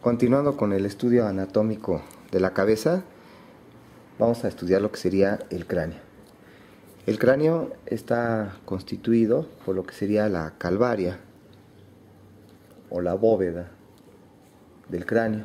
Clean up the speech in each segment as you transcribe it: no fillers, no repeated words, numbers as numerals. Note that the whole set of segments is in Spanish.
Continuando con el estudio anatómico de la cabeza, vamos a estudiar lo que sería el cráneo. El cráneo está constituido por lo que sería la calvaria o la bóveda del cráneo.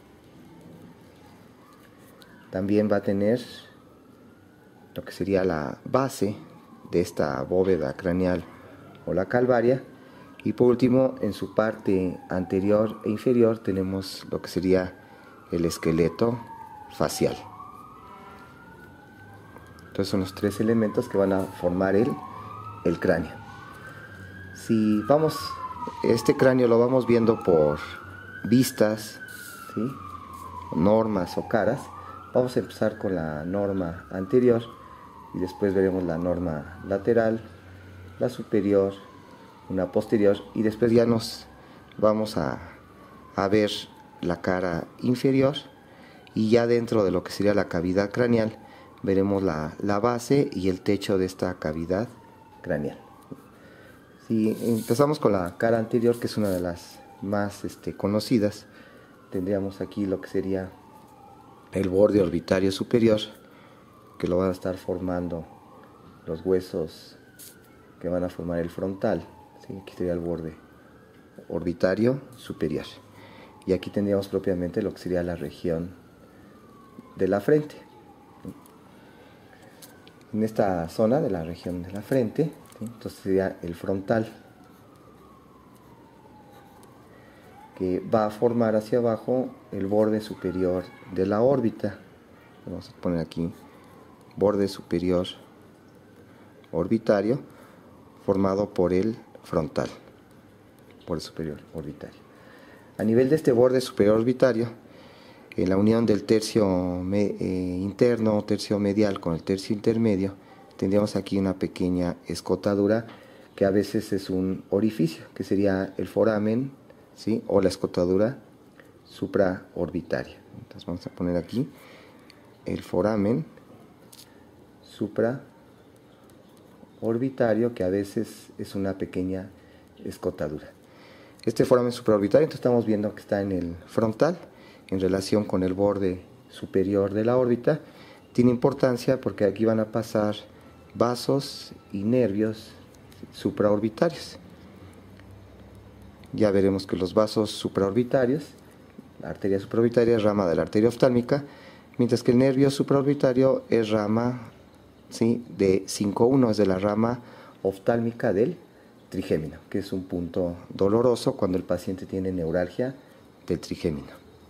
También va a tener lo que sería la base de esta bóveda craneal o la calvaria. Y por último, en su parte anterior e inferior tenemos lo que sería el esqueleto facial. Entonces son los tres elementos que van a formar el cráneo. Si vamos, este cráneo lo vamos viendo por vistas, ¿sí?, normas o caras. Vamos a empezar con la norma anterior y después veremos la norma lateral, la superior, una posterior, y después ya nos vamos a ver la cara inferior, y ya dentro de lo que sería la cavidad craneal veremos la base y el techo de esta cavidad craneal. Si empezamos con la cara anterior, que es una de las más conocidas, tendríamos aquí lo que sería el borde orbitario superior, que lo van a estar formando los huesos que van a formar el frontal. ¿Sí? Aquí sería el borde orbitario superior, y aquí tendríamos propiamente lo que sería la región de la frente. En esta zona de la región de la frente, ¿sí?, entonces sería el frontal, que va a formar hacia abajo el borde superior de la órbita. Vamos a poner aquí borde superior orbitario formado por el frontal, borde superior orbitario. A nivel de este borde superior orbitario, en la unión del tercio interno o tercio medial con el tercio intermedio, tendríamos aquí una pequeña escotadura que a veces es un orificio, que sería el foramen, ¿sí?, o la escotadura supraorbitaria. Entonces vamos a poner aquí el foramen supraorbitario, que a veces es una pequeña escotadura. Este foramen supraorbitario, entonces estamos viendo que está en el frontal en relación con el borde superior de la órbita. Tiene importancia porque aquí van a pasar vasos y nervios supraorbitarios. Ya veremos que los vasos supraorbitarios, la arteria supraorbitaria es rama de la arteria oftálmica, mientras que el nervio supraorbitario es rama, ¿sí?, de 5-1, es de la rama oftálmica del trigémino, que es un punto doloroso cuando el paciente tiene neuralgia del trigémino.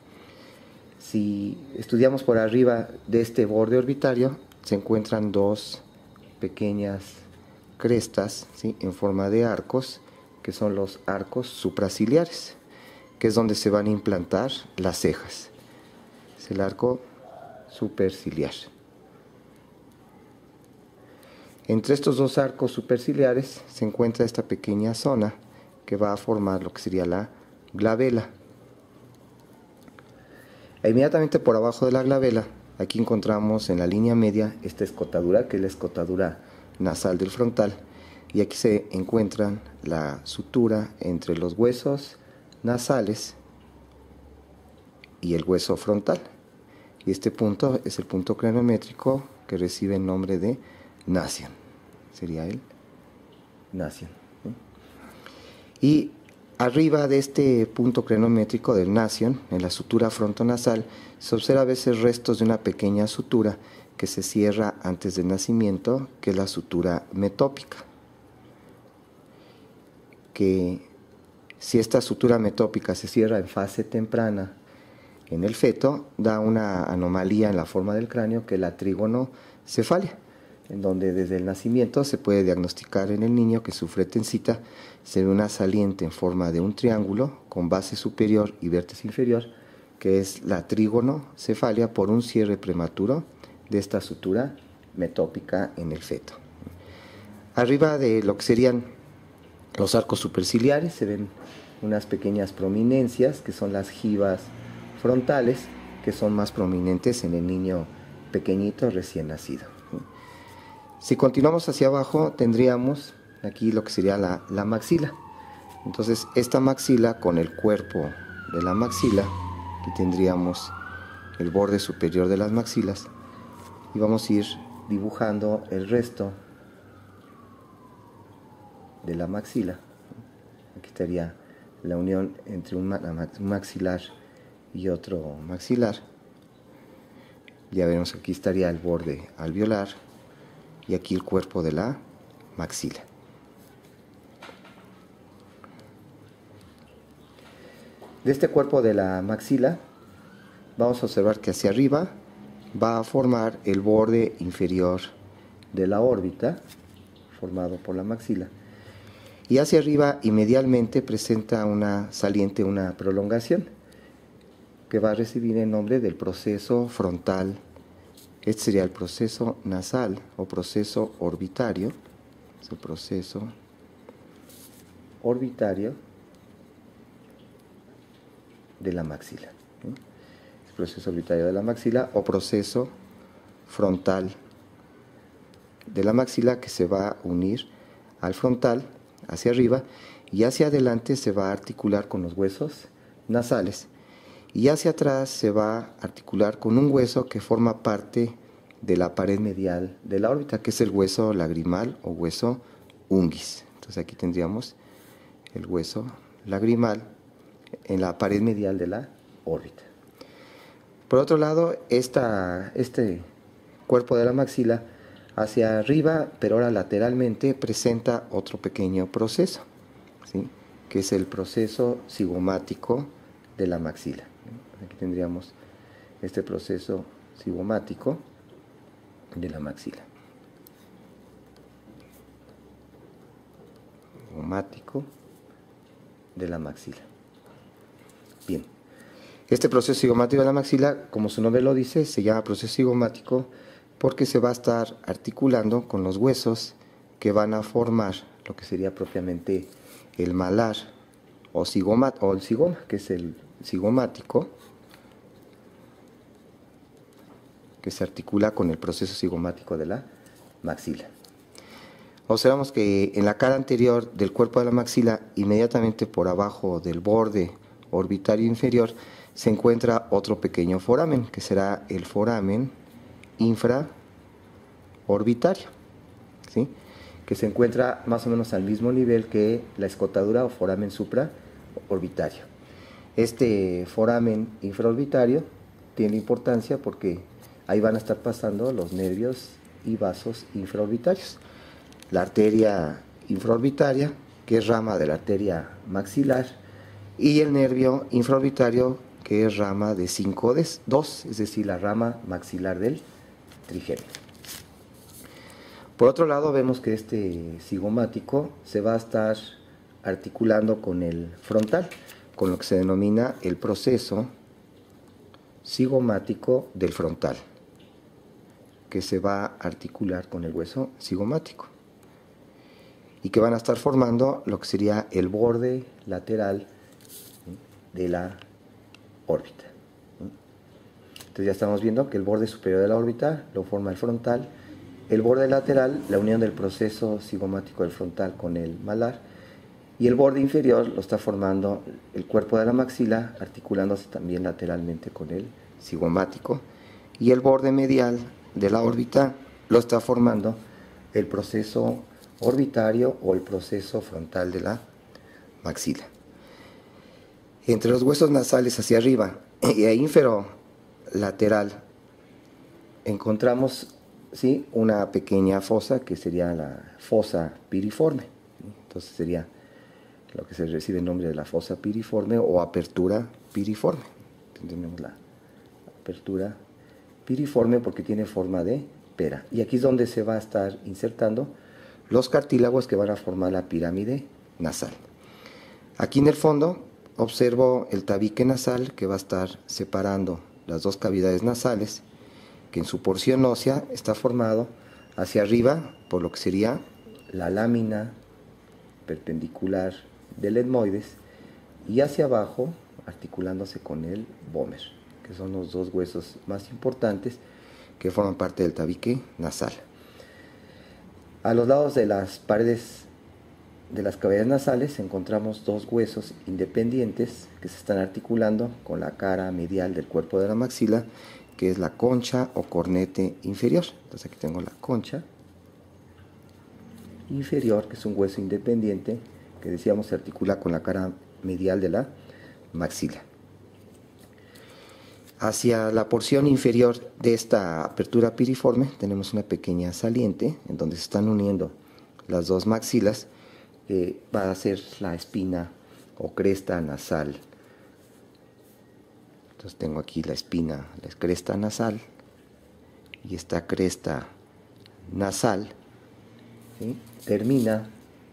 Si estudiamos por arriba de este borde orbitario, se encuentran dos pequeñas crestas, ¿sí?, en forma de arcos, que son los arcos supraciliares, que es donde se van a implantar las cejas. Es el arco superciliar. Entre estos dos arcos superciliares se encuentra esta pequeña zona que va a formar lo que sería la glabela. E inmediatamente por abajo de la glabela, aquí encontramos en la línea media esta escotadura, que es la escotadura nasal del frontal, y aquí se encuentran la sutura entre los huesos nasales y el hueso frontal. Y este punto es el punto craniométrico que recibe el nombre de nasion. Sería el nasion. Y arriba de este punto craniométrico del nasion, en la sutura frontonasal, se observa a veces restos de una pequeña sutura que se cierra antes del nacimiento, que es la sutura metópica. Que si esta sutura metópica se cierra en fase temprana en el feto, da una anomalía en la forma del cráneo, que es la trígonocefalia, en donde desde el nacimiento se puede diagnosticar en el niño que sufre tensita. Se ve una saliente en forma de un triángulo con base superior y vértice inferior, que es la trígonocefalia por un cierre prematuro de esta sutura metópica en el feto. Arriba de lo que serían los arcos superciliares se ven unas pequeñas prominencias, que son las gibas frontales, que son más prominentes en el niño pequeñito recién nacido. Si continuamos hacia abajo, tendríamos aquí lo que sería la maxila. Entonces esta maxila, con el cuerpo de la maxila, Aquí tendríamos el borde superior de las maxilas y vamos a ir dibujando el resto de la maxila. Aquí estaría la unión entre un maxilar y otro maxilar. Ya vemos que aquí estaría el borde alveolar y aquí el cuerpo de la maxila. De este cuerpo de la maxila vamos a observar que hacia arriba va a formar el borde inferior de la órbita formado por la maxila, y hacia arriba y medialmente presenta una saliente, una prolongación que va a recibir el nombre del proceso frontal. Este sería el proceso nasal o proceso orbitario. Es el proceso orbitario de la maxila. El proceso orbitario de la maxila o proceso frontal de la maxila, que se va a unir al frontal hacia arriba y hacia adelante se va a articular con los huesos nasales, y hacia atrás se va a articular con un hueso que forma parte de la pared medial de la órbita, que es el hueso lagrimal o hueso unguis. Entonces aquí tendríamos el hueso lagrimal en la pared medial de la órbita. Por otro lado, este cuerpo de la maxila hacia arriba, pero ahora lateralmente, presenta otro pequeño proceso, ¿sí?, que es el proceso cigomático de la maxila. Aquí tendríamos este proceso cigomático de la maxila. Cigomático de la maxila. Bien, este proceso cigomático de la maxila, como su nombre lo dice, se llama proceso cigomático porque se va a estar articulando con los huesos que van a formar lo que sería propiamente el malar o el sigoma, que es el cigomático, que se articula con el proceso cigomático de la maxila. Observamos que en la cara anterior del cuerpo de la maxila, inmediatamente por abajo del borde orbitario inferior, se encuentra otro pequeño foramen, que será el foramen infraorbitario, ¿sí?, que se encuentra más o menos al mismo nivel que la escotadura o foramen supraorbitario. Este foramen infraorbitario tiene importancia porque ahí van a estar pasando los nervios y vasos infraorbitarios. La arteria infraorbitaria, que es rama de la arteria maxilar, y el nervio infraorbitario, que es rama de 5-2, es decir, la rama maxilar del trigémino. Por otro lado, vemos que este cigomático se va a estar articulando con el frontal, con lo que se denomina el proceso cigomático del frontal, que se va a articular con el hueso cigomático y que van a estar formando lo que sería el borde lateral de la órbita. Entonces ya estamos viendo que el borde superior de la órbita lo forma el frontal, el borde lateral, la unión del proceso cigomático del frontal con el malar, y el borde inferior lo está formando el cuerpo de la maxila, articulándose también lateralmente con el cigomático, y el borde medial de la órbita lo está formando el proceso orbitario o el proceso frontal de la maxila. Entre los huesos nasales hacia arriba y inferolateral encontramos, ¿sí?, una pequeña fosa que sería la fosa piriforme. Entonces sería lo que se recibe el nombre de la fosa piriforme o apertura piriforme. Tenemos la apertura piriforme porque tiene forma de pera. Y aquí es donde se va a estar insertando los cartílagos que van a formar la pirámide nasal. Aquí en el fondo observo el tabique nasal que va a estar separando las dos cavidades nasales, que en su porción ósea está formado hacia arriba por lo que sería la lámina perpendicular del etmoides y hacia abajo articulándose con el vómer, que son los dos huesos más importantes que forman parte del tabique nasal. A los lados de las paredes de las cavidades nasales encontramos dos huesos independientes que se están articulando con la cara medial del cuerpo de la maxila, que es la concha o cornete inferior. Entonces aquí tengo la concha inferior, que es un hueso independiente que decíamos se articula con la cara medial de la maxila. Hacia la porción inferior de esta apertura piriforme tenemos una pequeña saliente en donde se están uniendo las dos maxilas, que va a ser la espina o cresta nasal. Entonces tengo aquí la espina, la cresta nasal, y esta cresta nasal, ¿sí?, termina,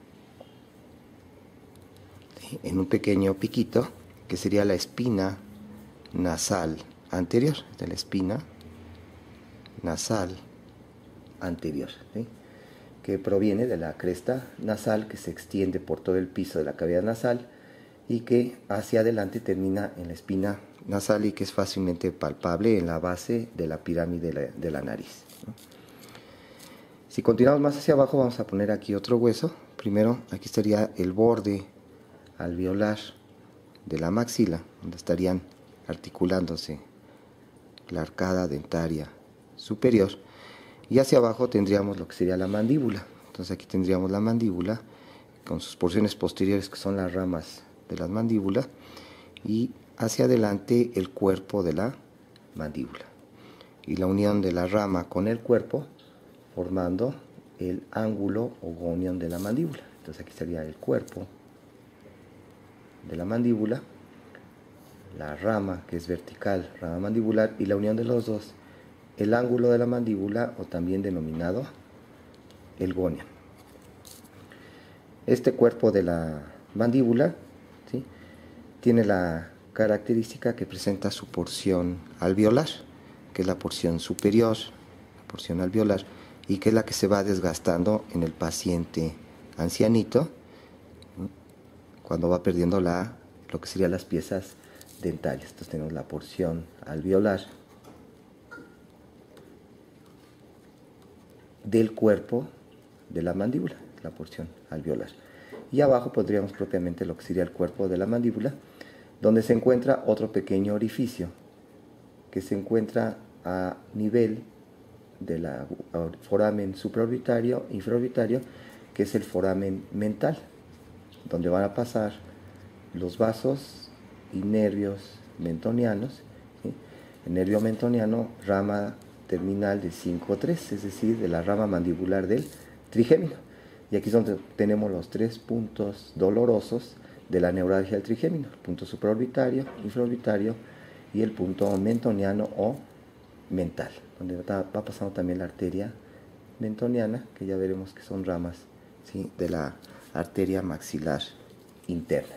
¿sí?, en un pequeño piquito que sería la espina nasal anterior, de la espina nasal anterior, ¿sí?, que proviene de la cresta nasal, que se extiende por todo el piso de la cavidad nasal y que hacia adelante termina en la espina nasal y que es fácilmente palpable en la base de la pirámide de la nariz, ¿no? Si continuamos más hacia abajo, vamos a poner aquí otro hueso. Primero, aquí estaría el borde alveolar de la maxila, donde estarían articulándose la arcada dentaria superior, y hacia abajo tendríamos lo que sería la mandíbula. Entonces aquí tendríamos la mandíbula con sus porciones posteriores, que son las ramas de la mandíbula, y hacia adelante el cuerpo de la mandíbula, y la unión de la rama con el cuerpo formando el ángulo o gonion de la mandíbula. Entonces aquí sería el cuerpo de la mandíbula, la rama que es vertical, rama mandibular, y la unión de los dos, el ángulo de la mandíbula, o también denominado el gonion. Este cuerpo de la mandíbula, ¿sí?, tiene la característica que presenta su porción alveolar, que es la porción superior, la porción alveolar, y que es la que se va desgastando en el paciente ancianito, ¿sí?, cuando va perdiendo lo que serían las piezas dentarias. Entonces tenemos la porción alveolar del cuerpo de la mandíbula, la porción alveolar. Y abajo pondríamos propiamente lo que sería el cuerpo de la mandíbula, donde se encuentra otro pequeño orificio que se encuentra a nivel del foramen supraorbitario, infraorbitario, que es el foramen mental, donde van a pasar los vasos y nervios mentonianos, ¿sí? El nervio mentoniano, rama terminal de 5-3, es decir, de la rama mandibular del trigémino. Y aquí es donde tenemos los tres puntos dolorosos de la neuralgia del trigémino: el punto supraorbitario, infraorbitario y el punto mentoniano o mental, donde va pasando también la arteria mentoniana, que ya veremos que son ramas, ¿sí?, de la arteria maxilar interna.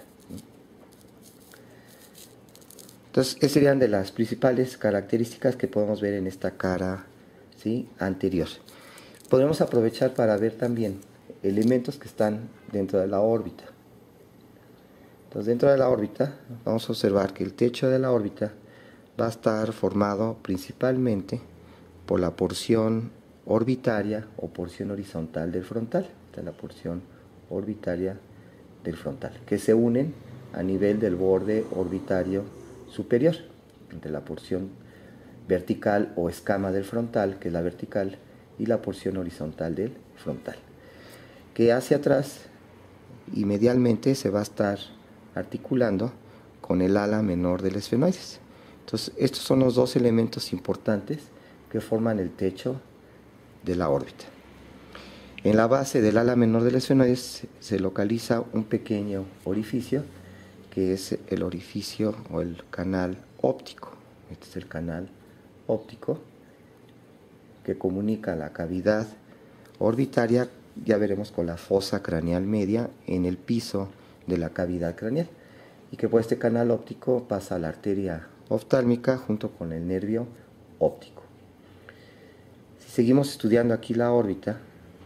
Entonces, esas serían de las principales características que podemos ver en esta cara, ¿sí?, anterior. Podemos aprovechar para ver también elementos que están dentro de la órbita. Entonces, dentro de la órbita vamos a observar que el techo de la órbita va a estar formado principalmente por la porción orbitaria o porción horizontal del frontal. Esta es la porción orbitaria del frontal, que se unen a nivel del borde orbitario superior, entre la porción vertical o escama del frontal, que es la vertical, y la porción horizontal del frontal, que hacia atrás y medialmente se va a estar articulando con el ala menor del esfenoides. Entonces, estos son los dos elementos importantes que forman el techo de la órbita. En la base del ala menor del esfenoides se localiza un pequeño orificio, que es el orificio o el canal óptico. Este es el canal óptico que comunica la cavidad orbitaria, ya veremos, con la fosa craneal media en el piso de la cavidad craneal, y que por este canal óptico pasa la arteria oftálmica junto con el nervio óptico. Si seguimos estudiando aquí la órbita,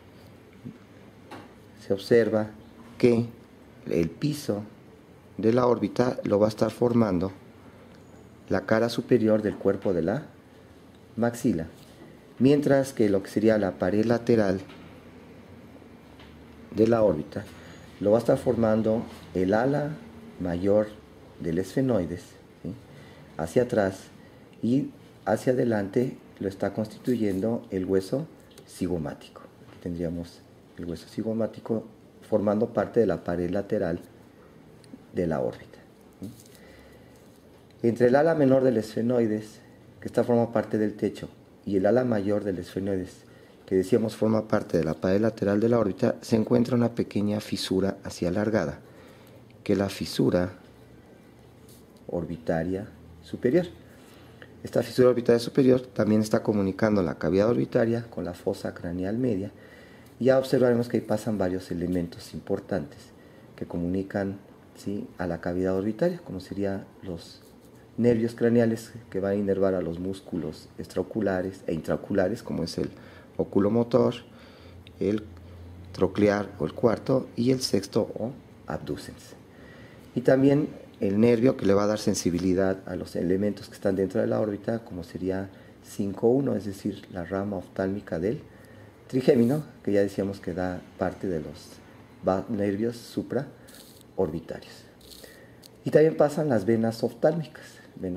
se observa que el piso de la órbita lo va a estar formando la cara superior del cuerpo de la maxila, mientras que lo que sería la pared lateral de la órbita lo va a estar formando el ala mayor del esfenoides, ¿sí?, hacia atrás, y hacia adelante lo está constituyendo el hueso cigomático. Aquí tendríamos el hueso cigomático formando parte de la pared lateral de la órbita, ¿sí? Entre el ala menor del esfenoides, que está forma parte del techo, y el ala mayor del esfenoides, que decíamos forma parte de la pared lateral de la órbita, se encuentra una pequeña fisura así alargada, que es la fisura orbitaria superior. Esta fisura orbitaria superior también está comunicando la cavidad orbitaria con la fosa craneal media, y ya observaremos que ahí pasan varios elementos importantes que comunican, ¿sí?, a la cavidad orbitaria, como serían los nervios craneales que van a inervar a los músculos extraoculares e intraoculares, como es el oculomotor, el troclear o el cuarto, y el sexto o abducens. Y también el nervio que le va a dar sensibilidad a los elementos que están dentro de la órbita, como sería 5.1, es decir, la rama oftálmica del trigémino, que ya decíamos que da parte de los nervios supraorbitarios. Y también pasan las venas oftálmicas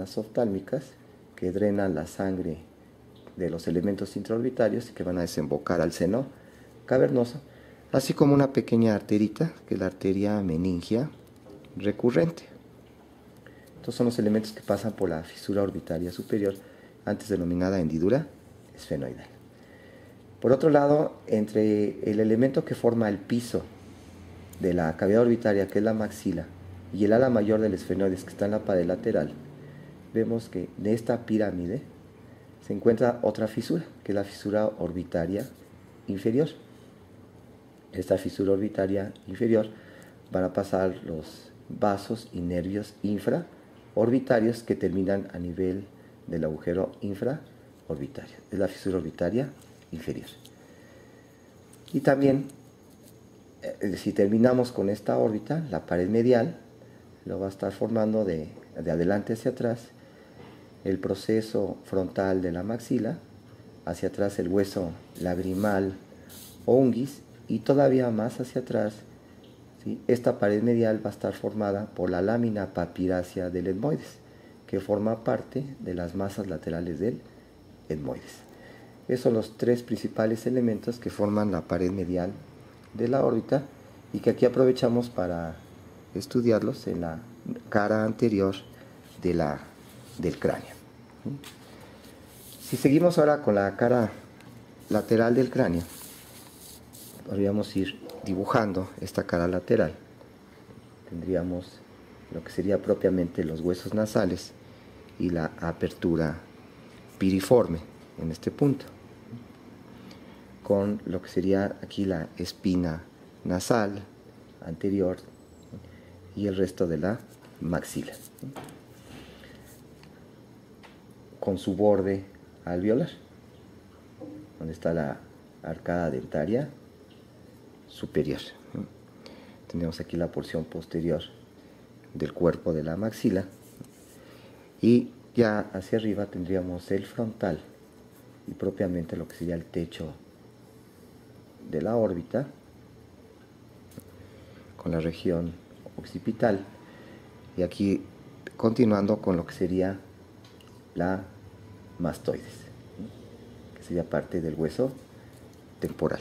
que drenan la sangre de los elementos intraorbitarios y que van a desembocar al seno cavernoso, así como una pequeña arterita, que es la arteria meningia recurrente. Estos son los elementos que pasan por la fisura orbitaria superior, antes denominada hendidura esfenoidal. Por otro lado, entre el elemento que forma el piso de la cavidad orbitaria, que es la maxila, y el ala mayor del esfenoides, que está en la pared lateral, vemos que de esta pirámide se encuentra otra fisura, que es la fisura orbitaria inferior. Esta fisura orbitaria inferior van a pasar los vasos y nervios infraorbitarios que terminan a nivel del agujero infraorbitario. Es la fisura orbitaria inferior. Y también, si terminamos con esta órbita, la pared medial lo va a estar formando de adelante hacia atrás el proceso frontal de la maxila, hacia atrás el hueso lagrimal o unguis, y todavía más hacia atrás, ¿sí?, esta pared medial va a estar formada por la lámina papirácea del etmoides, que forma parte de las masas laterales del etmoides. Esos son los tres principales elementos que forman la pared medial de la órbita, y que aquí aprovechamos para estudiarlos en la cara anterior del cráneo. Si seguimos ahora con la cara lateral del cráneo, podríamos ir dibujando esta cara lateral. Tendríamos lo que sería propiamente los huesos nasales y la apertura piriforme en este punto, con lo que sería aquí la espina nasal anterior y el resto de la maxila, con su borde alveolar, donde está la arcada dentaria superior. Tenemos aquí la porción posterior del cuerpo de la maxila, y ya hacia arriba tendríamos el frontal y propiamente lo que sería el techo de la órbita, con la región occipital, y aquí continuando con lo que sería la mastoides, que sería parte del hueso temporal.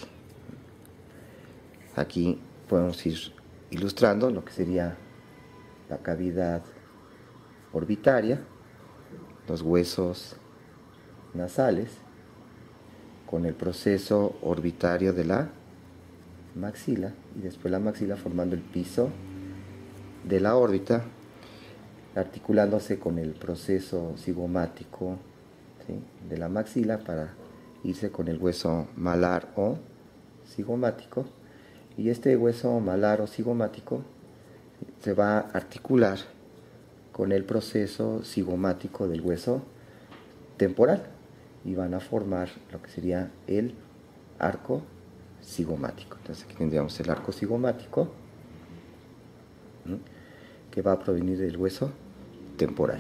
Aquí podemos ir ilustrando lo que sería la cavidad orbitaria, los huesos nasales, con el proceso orbitario de la maxila, y después la maxila formando el piso de la órbita, articulándose con el proceso cigomático, ¿sí?, de la maxila para irse con el hueso malar o cigomático, y este hueso malar o cigomático se va a articular con el proceso cigomático del hueso temporal y van a formar lo que sería el arco cigomático. Entonces aquí tendríamos el arco cigomático, ¿sí?, que va a provenir del hueso temporal.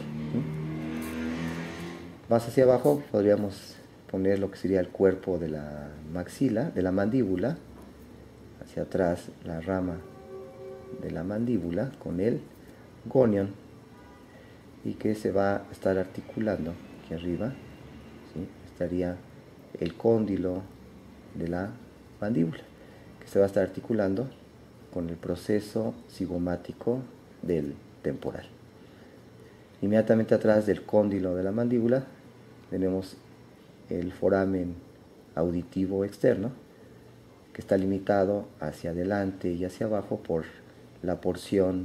Más hacia abajo podríamos poner lo que sería el cuerpo de la maxila, de la mandíbula, hacia atrás la rama de la mandíbula con el gonion, y que se va a estar articulando aquí arriba, ¿sí? Estaría el cóndilo de la mandíbula, que se va a estar articulando con el proceso cigomático del temporal. Inmediatamente atrás del cóndilo de la mandíbula tenemos el foramen auditivo externo, que está limitado hacia adelante y hacia abajo por la porción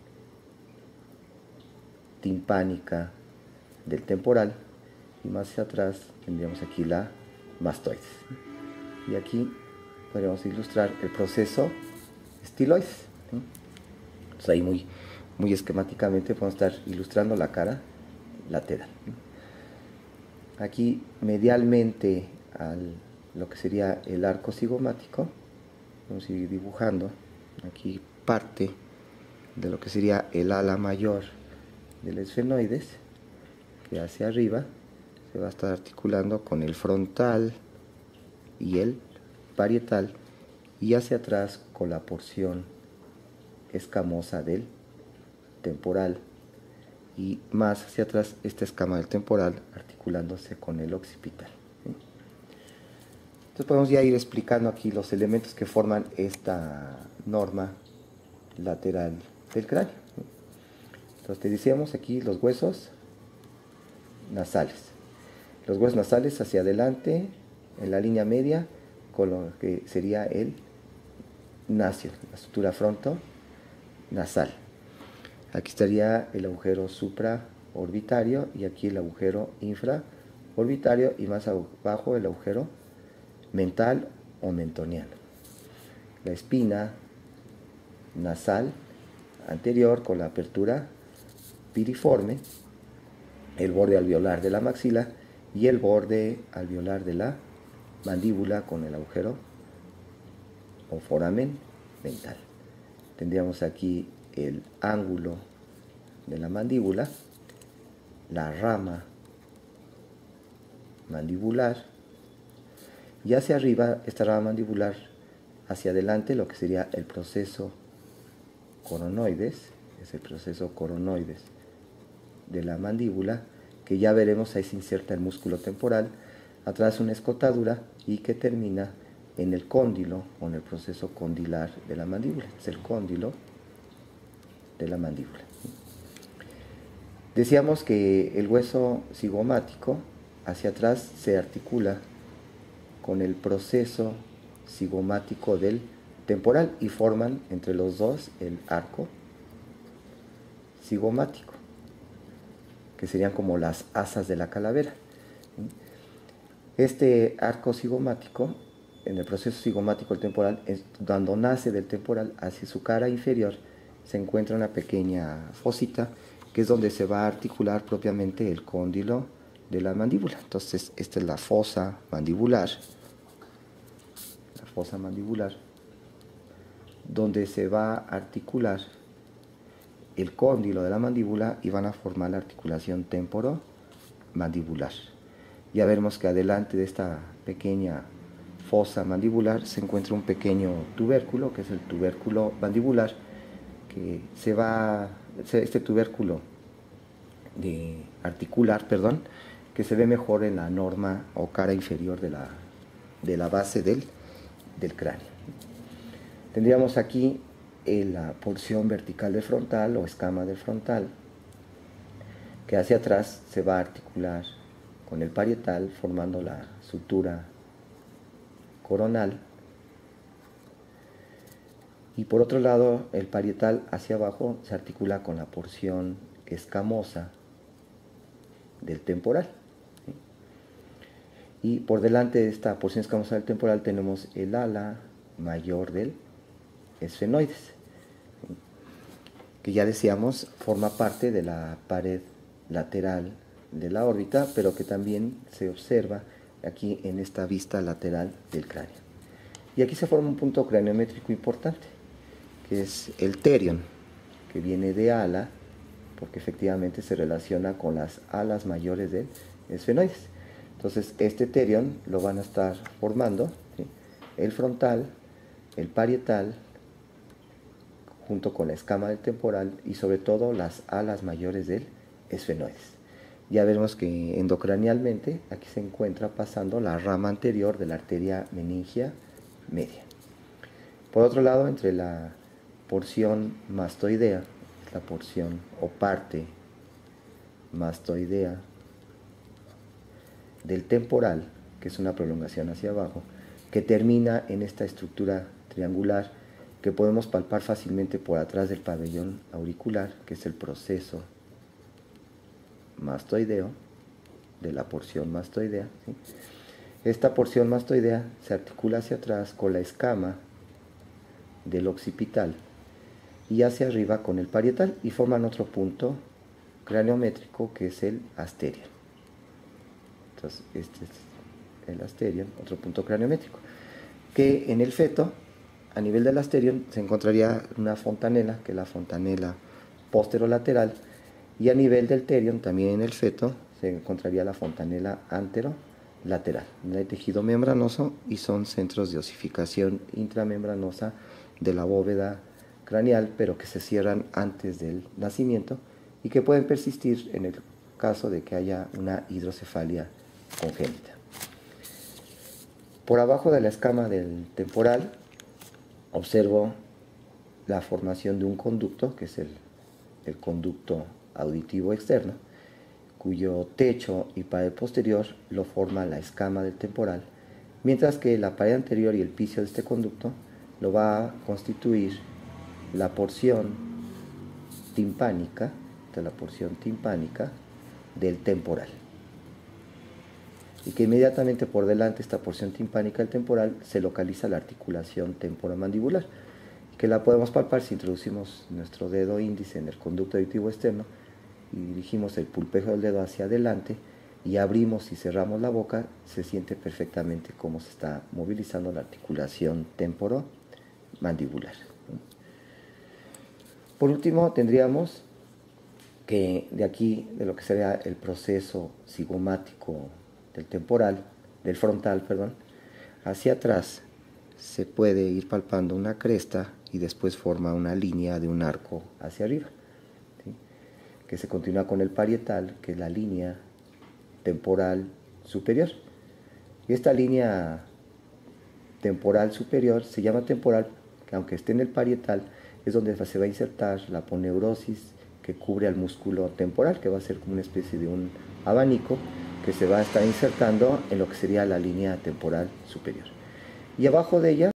timpánica del temporal, y más hacia atrás tendríamos aquí la mastoides. Y aquí podríamos ilustrar el proceso estiloides. Entonces ahí muy esquemáticamente podemos estar ilustrando la cara lateral. Aquí medialmente a lo que sería el arco cigomático, vamos a ir dibujando aquí parte de lo que sería el ala mayor del esfenoides, que hacia arriba se va a estar articulando con el frontal y el parietal, y hacia atrás con la porción escamosa del temporal, y más hacia atrás esta escama del temporal articulándose con el occipital. Entonces podemos ya ir explicando aquí los elementos que forman esta norma lateral del cráneo. Entonces te decíamos aquí los huesos nasales. Los huesos nasales hacia adelante en la línea media con lo que sería el nacio, la estructura frontonasal. Aquí estaría el agujero supraorbitario y aquí el agujero infraorbitario, y más abajo el agujero mental o mentoniano. La espina nasal anterior con la apertura piriforme, el borde alveolar de la maxila y el borde alveolar de la mandíbula con el agujero o foramen mental. Tendríamos aquí el ángulo de la mandíbula, la rama mandibular, y hacia arriba esta rama mandibular hacia adelante lo que sería el proceso coronoides, es el proceso coronoides de la mandíbula, que ya veremos ahí se inserta el músculo temporal, atrás una escotadura y que termina en el cóndilo o en el proceso condilar de la mandíbula. Es el cóndilo de la mandíbula. Decíamos que el hueso cigomático hacia atrás se articula con el proceso cigomático del temporal y forman entre los dos el arco cigomático, que serían como las asas de la calavera. Este arco cigomático, en el proceso cigomático del temporal, cuando nace del temporal hacia su cara inferior, se encuentra una pequeña fosita, que es donde se va a articular propiamente el cóndilo de la mandíbula. Entonces, esta es la fosa mandibular, donde se va a articular el cóndilo de la mandíbula y van a formar la articulación temporomandibular. Ya veremos que adelante de esta pequeña fosa mandibular se encuentra un pequeño tubérculo, que es el tubérculo mandibular, que este tubérculo articular, que se ve mejor en la norma o cara inferior de la base del cráneo. Tendríamos aquí la porción vertical del frontal o escama del frontal, que hacia atrás se va a articular con el parietal formando la sutura coronal, y por otro lado el parietal hacia abajo se articula con la porción escamosa del temporal, ¿sí? Y por delante de esta porción escamosa del temporal tenemos el ala mayor del esfenoides, que ya decíamos forma parte de la pared lateral de la órbita, pero que también se observa aquí en esta vista lateral del cráneo. Y aquí se forma un punto craniométrico importante, que es el terion, que viene de ala, porque efectivamente se relaciona con las alas mayores del esfenoides. Entonces este terion lo van a estar formando, ¿sí?, el frontal, el parietal, junto con la escama del temporal y sobre todo las alas mayores del esfenoides. Ya vemos que endocranialmente aquí se encuentra pasando la rama anterior de la arteria meningia media. Por otro lado, entre la porción mastoidea, la porción o parte mastoidea del temporal, que es una prolongación hacia abajo, que termina en esta estructura triangular que podemos palpar fácilmente por atrás del pabellón auricular, que es el proceso mastoideo, de la porción mastoidea, ¿sí? Esta porción mastoidea se articula hacia atrás con la escama del occipital y hacia arriba con el parietal y forman otro punto craniométrico que es el asterion. Entonces, este es el asterion, otro punto craniométrico, que en el feto, a nivel del asterion, se encontraría una fontanela, que es la fontanela posterolateral, y a nivel del terion, también en el feto, se encontraría la fontanela anterolateral. No hay tejido membranoso y son centros de osificación intramembranosa de la bóveda craneal, pero que se cierran antes del nacimiento y que pueden persistir en el caso de que haya una hidrocefalia congénita. Por abajo de la escama del temporal observo la formación de un conducto, que es el conducto auditivo externo, cuyo techo y pared posterior lo forma la escama del temporal, mientras que la pared anterior y el piso de este conducto lo va a constituir la porción timpánica, del temporal. Y que inmediatamente por delante de esta porción timpánica del temporal se localiza la articulación temporomandibular, que la podemos palpar si introducimos nuestro dedo índice en el conducto auditivo externo y dirigimos el pulpejo del dedo hacia adelante y abrimos y cerramos la boca, se siente perfectamente cómo se está movilizando la articulación temporomandibular. Por último, tendríamos que de aquí, de lo que sería el proceso cigomático del frontal, hacia atrás se puede ir palpando una cresta y después forma una línea de un arco hacia arriba, ¿sí? Que se continúa con el parietal, que es la línea temporal superior. Y esta línea temporal superior se llama temporal, que aunque esté en el parietal, es donde se va a insertar la aponeurosis que cubre al músculo temporal, que va a ser como una especie de un abanico que se va a estar insertando en lo que sería la línea temporal superior. Y abajo de ella